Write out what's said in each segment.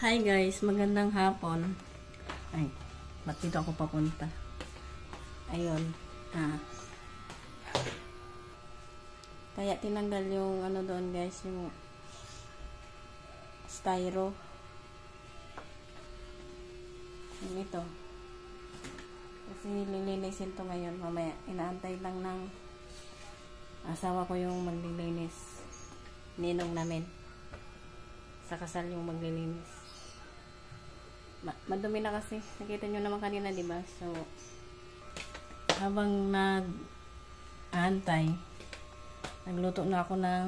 Hi guys, magandang hapon. Ay, ba't dito ako papunta? Ayun. Kaya tinanggal yung ano doon guys, yung styro. Yung ito. Kasi lilinisin to ngayon. Mamaya, inaantay lang ng asawa ko yung maglilinis. Ninong namin. Sa kasal yung maglilinis. Madumi na kasi. Nakita nyo naman kanina, diba? So, habang nag-aantay, nagluto na ako ng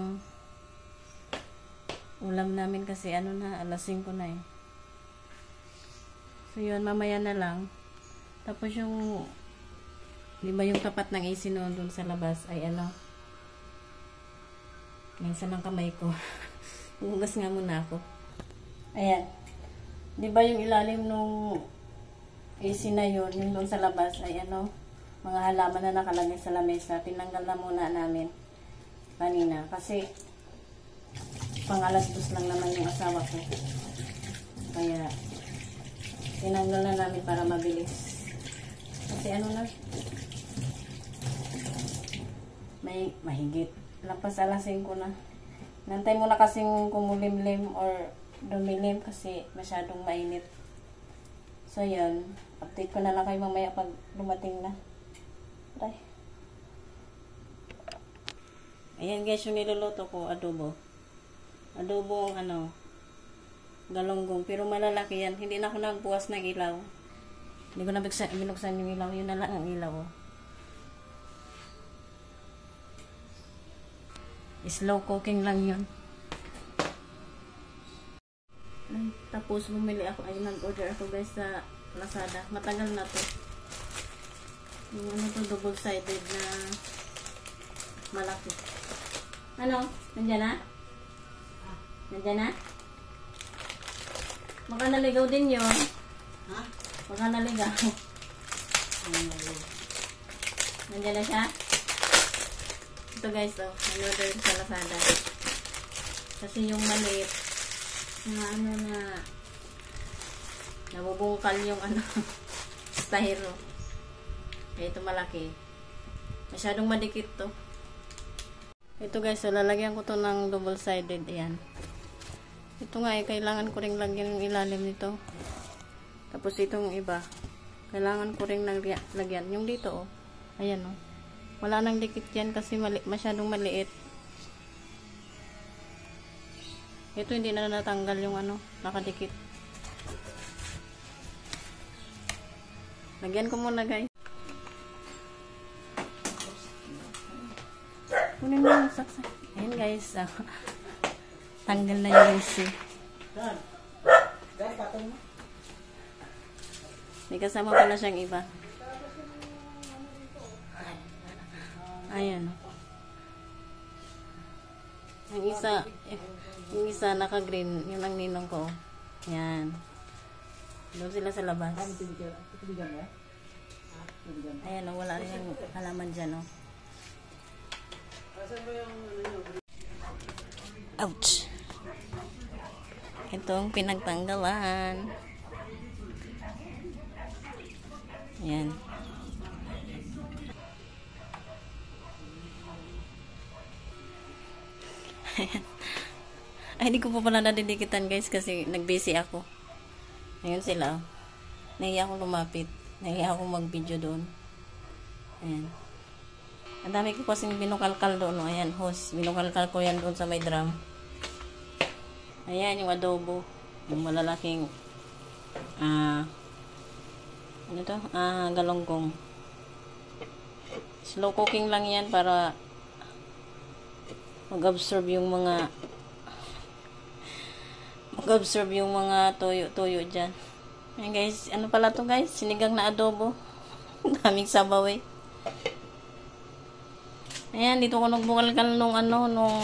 ulam namin kasi ano na, alas 5 na eh. So, yun, mamaya na lang. Tapos yung, diba yung tapat ng AC noon dun sa labas ay ano, minsan ng kamay ko. Hugas nga muna ako. Ayan. Di ba yung ilalim nung AC na yun, yung doon sa labas, ay ano, mga halaman na nakalagay sa lamesa. Tinanggal na muna namin kanina. Kasi, pang alas 2 lang naman yung asawa ko. Kaya, tinanggal na namin para mabilis. Kasi ano na, may mahigit. Lampas alas 5 na. Nantay muna kasing kumulimlim or dumilim kasi masyadong mainit. So, yun. Update ko na lang kayo mamaya pag dumating na. Try. Ayan guys, yung niluluto ko, adobo. Adobo ang ano, galonggong. Pero malalaki yan. Hindi na ako nagbukas ng ilaw. Hindi ko na binuksan yung ilaw. Yun na lang ang ilaw. Slow cooking lang yun. Ay, tapos bumili ako, ay nag-order ako guys sa Lazada. Matagal na to. Yung ano to, double-sided na malaki. Ano? Nandyan na? Nandyan na? Baka naligaw din yun. Ha? Baka naligaw. Nandyan na siya? Ito guys, oh, in-order sa Lazada. Kasi yung maliit, na ano na, nabubungkal yung ano, styro. Kaya ito malaki. Masyadong madikit to. Ito guys, so lalagyan ko to ng double-sided. Ayan. Ito nga eh, kailangan ko rin lagyan yung ilalim nito. Tapos itong iba, kailangan ko rin lagyan. Yung dito, oh. Ayan, oh. Wala nang dikit yan kasi masyadong maliit. Ito hindi na natanggal yung ano, nakadikit. Lagyan ko muna guys. Kunin mo yung saksa. Ayan guys. Tanggal na yung AC. May kasama pala siyang iba. Ayan. Yung isa naka-green, yun ang ninong ko. Ayan. Doon sila sa labas. Ayan, oh, wala rin yung halaman dyan, oh. Ouch! Itong pinagtanggalan. Ayan. Ay, hindi ko pa pala nadidikitan guys kasi nag-busy ako. Ayun sila. Nahiya akong lumapit. Nahiya akong mag-video doon. Ayan. Ang dami ko kasing binukalkal doon. No? Ayan, host. Binukalkal ko yan doon sa may drum. Ayan, yung adobo. Yung malalaking ano to? Galonggong. Slow cooking lang yan para mag-absorb yung mga toyo dyan. Ayan guys, ano pala to guys? Sinigang na adobo. Daming sabaw eh. Ayan, dito ko nagbukalkal nung ano, nung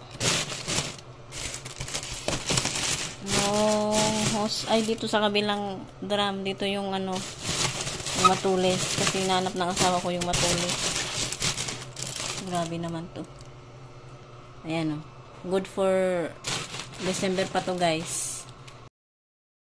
host, ay dito sa kabilang drum, dito yung ano, yung matulis. Kasi hinanap ng asawa ko yung matulis. Grabe naman to. Ayan o. Good for December pa to guys.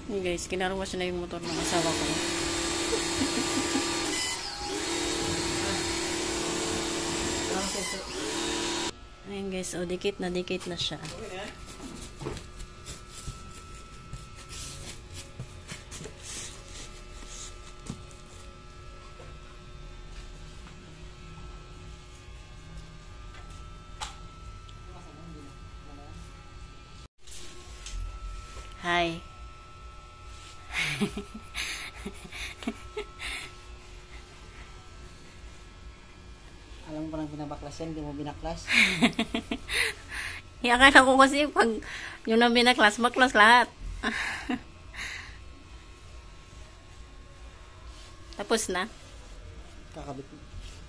Hey guys, kinarwash na yung motor ng asawa ko. Ayan guys, oh, dikit na siya. Hi. Alam mo pa lang binabaklas yan, hindi mo binaklas. Akala ko kasi pag yun ang binaklas, baklas lahat. Tapos na. Kakabit mo.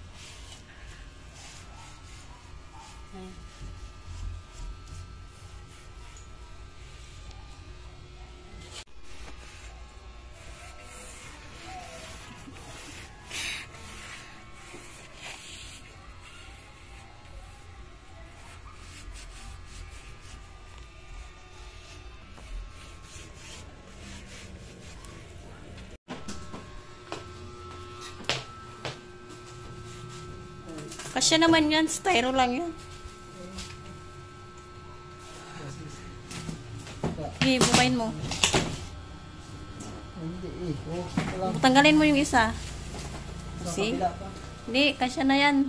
Kasya naman yan, styro lang yan. Okay, bukain mo. Hindi eh. Tanggalin mo yung isa. See? Hindi, kasya na yan.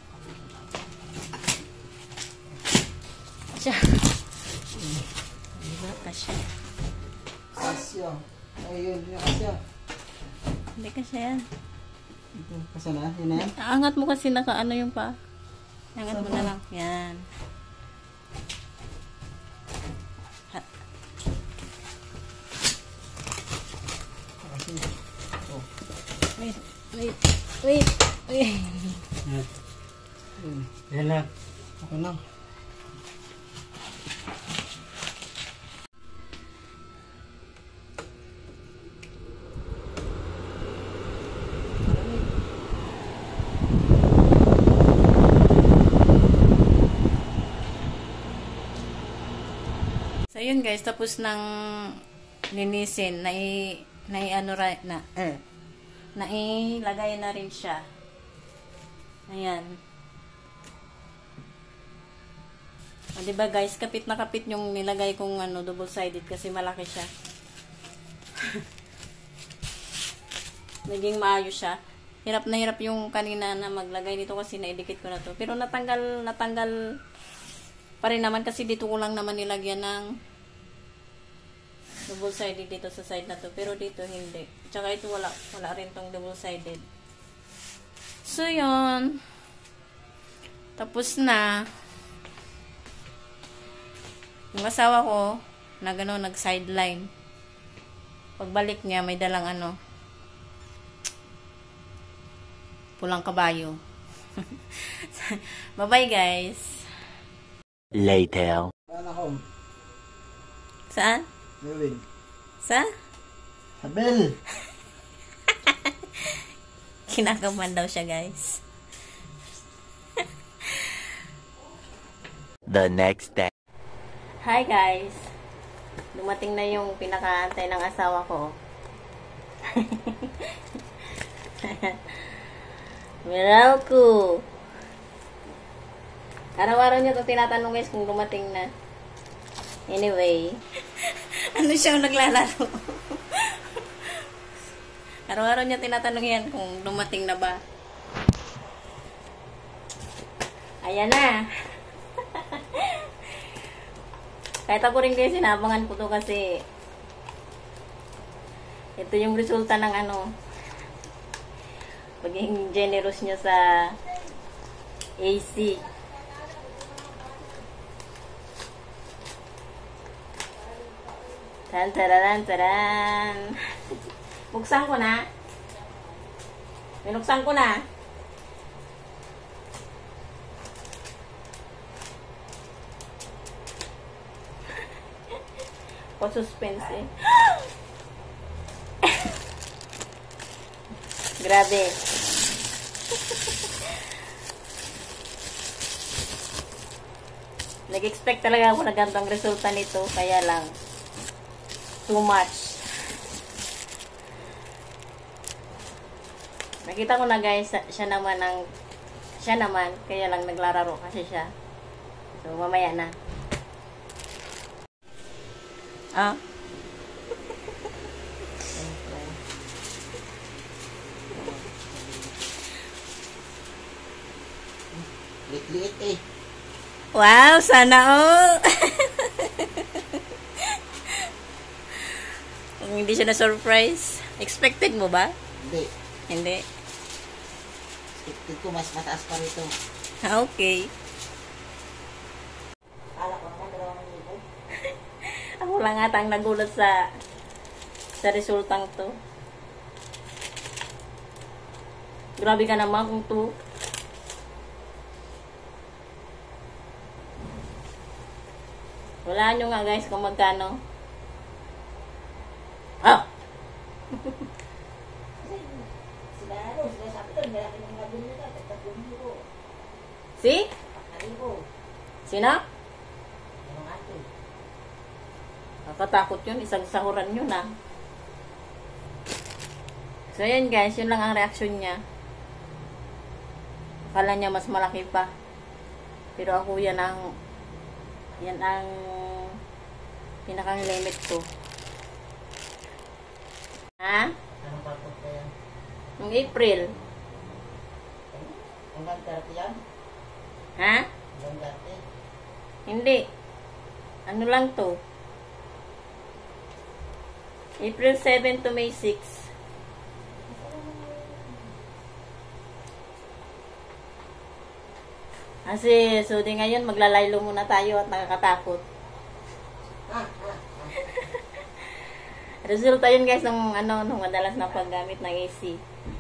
Kasya. Kasya. Kasya. Ayun, yung kasya. Hindi kasya yan. Ito, kasya na? Yun na yan? Angat mo kasi naka-ano yung pa. Angat mo na lang. Yan. Kasi, oh. Wait. Yan lang. Okay lang. So yun guys, tapos nang linisin, nailagay na rin siya. Ayan. O diba guys, kapit na kapit yung nilagay kong double-sided kasi malaki siya. Naging maayos siya. Hirap na hirap yung kanina na maglagay dito kasi naidikit ko na to. Pero natanggal pa rin naman kasi dito ko lang naman nilagyan ng double-sided dito sa side na to. Pero dito hindi. Tsaka ito wala rin tong double-sided. So, yun. Tapos na. Yung asawa ko, nag-sideline. Pagbalik niya, may dalang pulang kabayo. Bye-bye, guys. Later. Paano ako? Saan? Gawin. Sa? Sabel! Kinakaman daw siya, guys. The next day. Hi, guys. Dumating na yung pinakaantay ng asawa ko. Meralco. Araw-araw niya ito tinatanong guys kung dumating na. Anyway. Ano siyang naglalaro? Araw-araw niya tinatanong yan kung dumating na ba. Ayan na. Kahit ako rin kayo sinabangan ko to kasi ito yung resulta ng pagiging generous niya sa AC. Taran. Buksan ko na. Binuksan ko na. Pa-suspense eh. Grabe. Nag-expect talaga ako na ganitong resulta nito. Kaya lang, too much. Nakita ko na guys, siya naman, kaya lang naglalaro kasi siya. So, mamaya na. Ah? Liit-liit eh. Wow, sana all! Kung hindi siya na-surprise, expected mo ba? Hindi. Hindi. Expected ko mas mataas pa rito. Ah, okay. Kala ko naman 2,000. Ako lang ata ang nagulat sa resultang to. Grabe ka naman kung to. Wala nyo nga guys kung magkano. Ah! Sila sabi doon, malaki ng nabili nila, 3,000. See? 4,000. Sino? Yung ate. Nakatakot yun. Isang sahuran yun ah. So yun guys, yun lang ang reaksyon niya. Akala niya mas malaki pa. Pero ako yan ang pinakang limit ko. Ha? Anong pakot ka yan? Noong April. Hanggang 30 yan? Ha? Hanggang 30? Hindi. Ano lang to? April 7 to May 6. Kasi, so di ngayon, maglalaylo muna tayo at nakakatakot. Resulta yun guys nung madalas na paggamit ng AC.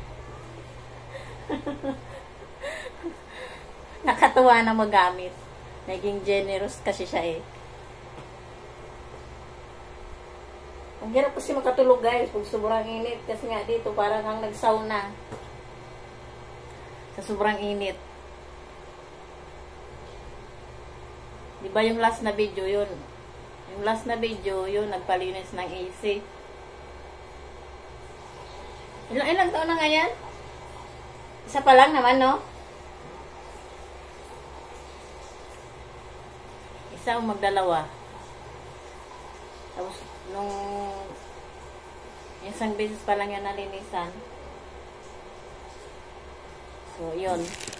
Nakatuwa na magamit. Naging generous kasi siya eh. Ang hirap kasi makatulog guys pag sobrang init. Kasi nga dito parang ang nag-sauna. Sa sobrang init. Diba yung last na video yun? Yung last na video yun, nagpalinis ng AC. Ilang taon na nga yan? Isa pa lang naman, no? Isa o magdalawa. Tapos, nung isang beses pa lang yan nalinisan. So, yun.